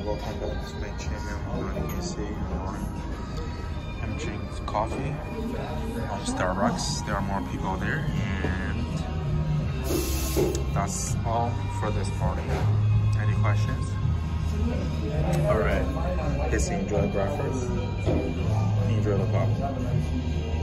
welcome back to my channel. You can see I'm drinking coffee from Starbucks. There are more people there, and that's all for this party. Any questions? Alright, let's enjoy breakfast. Enjoy the coffee.